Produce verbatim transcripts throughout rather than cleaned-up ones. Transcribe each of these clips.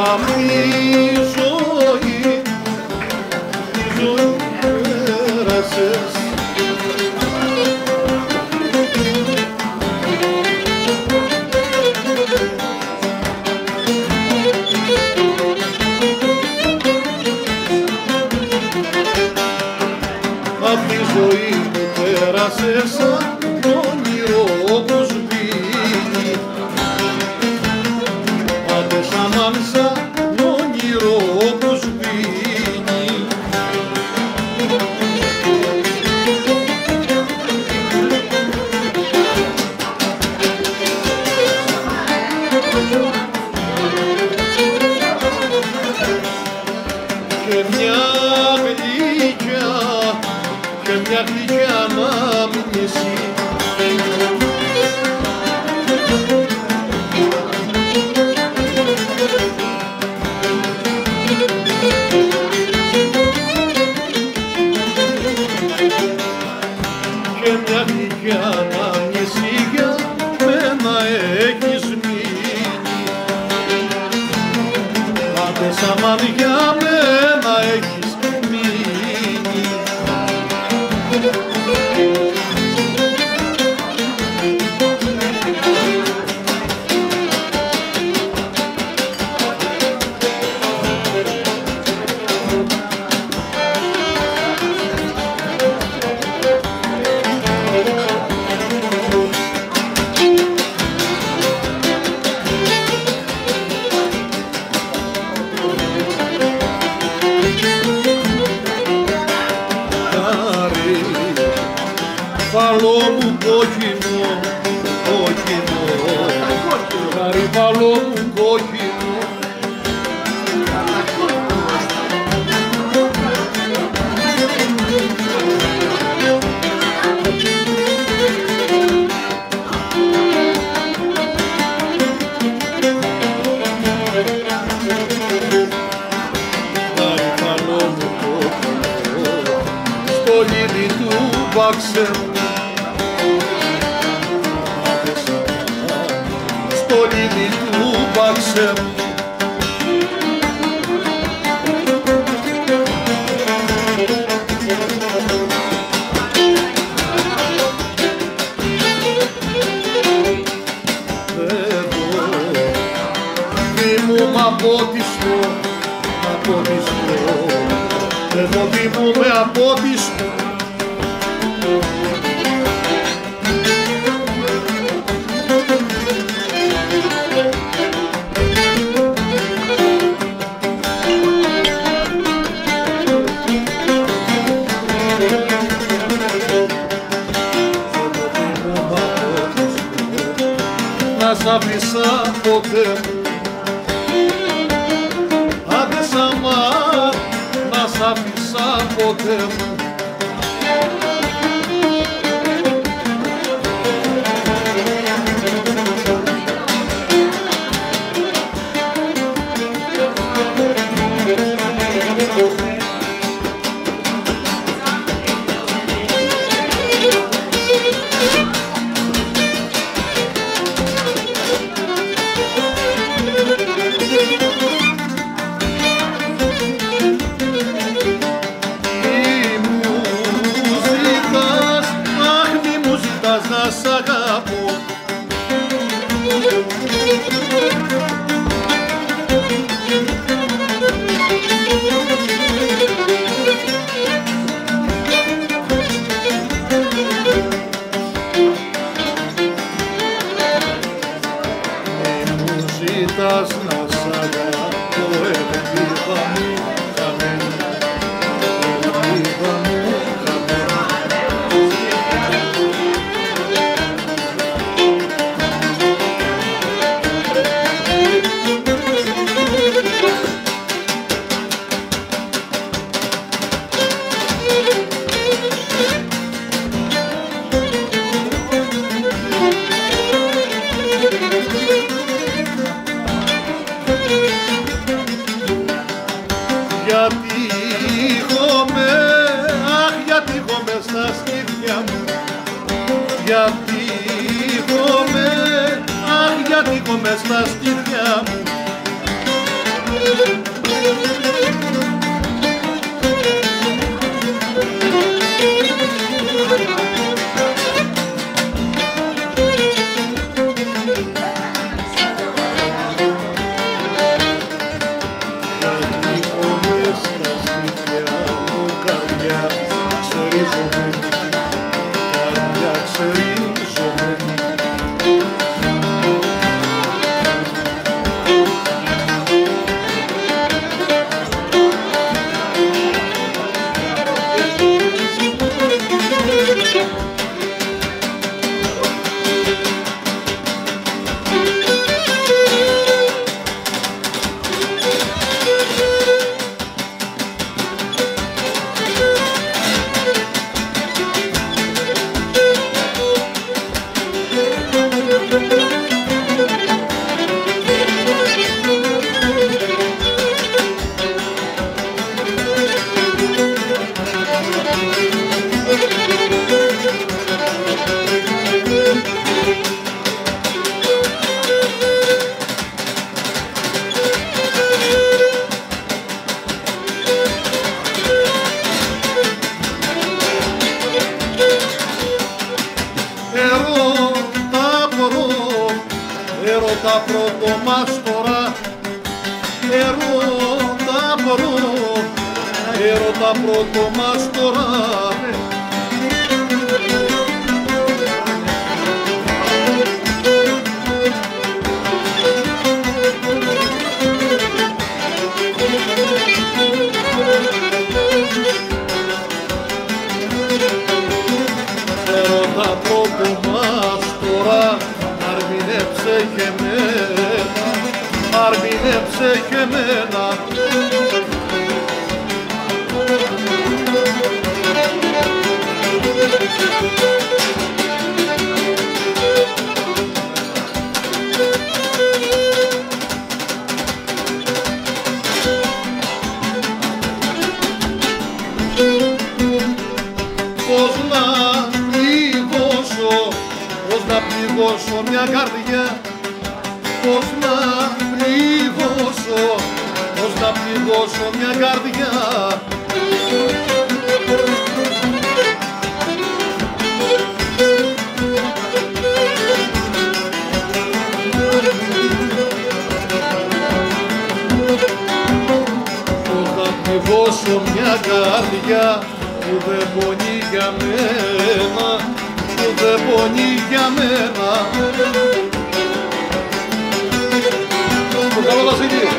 απ' τη ζωή, τη ζωή πέρασες. Απ' τη ζωή μου πέρασες σαν όνειρο που σβήνει. Άντε σαν σαν όνειρο που σβήνει. Και μια γλυκιά, και μια γλυκιά ανάμνηση και μια γλυκιά ανάμνηση για μένα έχεις μείνει. Άντε σαν για μένα έχεις μείνει. Γαριφάλο μου κόκκινο, κόκκινο, γαριφάλο μου κόκκινο. Γαριφάλο μου κόκκινο, στο λίδι του βάξε μου. Στο λίδι του βάξε μου. Εγώ δι μου μ' απότιστο, μ' απότιστο, εγώ δι μου με απότιστο. Να σ' αφήσα ποτέ μου, άντε σαμά, να σ' αφήσα ποτέ μου. Να σ' αγαπώ. Μη μου ζητάς να σ' αγαπώ, ελπίδα μου χαμένη, ελπίδα μου χαμένη. Γιατί χωμέ, αχ, γιατί χωμέ στα στήθια μου. Γιατί χωμέ, αχ, γιατί χωμέ στα στήθια μου. Έρωτα πρώτο, έρωτα πρώτο μας τώρα. Έρωτα πρώτο μας τώρα, αρμηνέψε και εμένα, αρμηνέψε και εμένα. Πώς να πληγώσω, πώς να πληγώσω μια καρδιά, πώς να πληγώσω, πώς να πληγώσω μια καρδιά. Πώς να πληγώσω μια καρδιά που δεν πονεί για μένα, που δεν πονεί για μένα. Το καλό Βασίλη.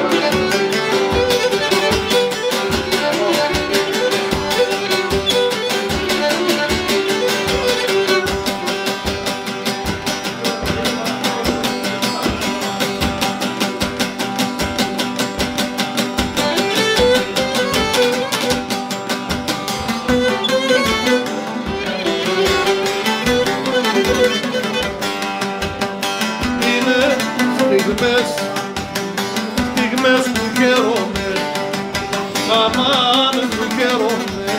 Στιγμές, στιγμές που χαίρομαι, αμάν που χαίρομαι.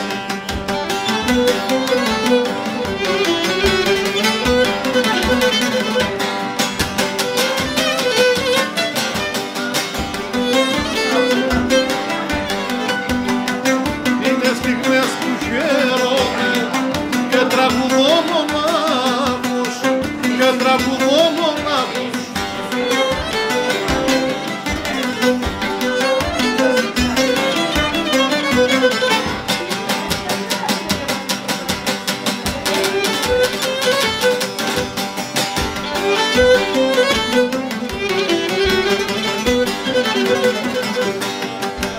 Είναι στιγμές που χαίρομαι και τραγουδώ μονάχος, και τραγουδώ μονάχος.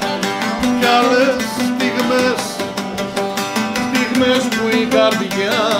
Κι άλλες στιγμές, στιγμές που η καρδιά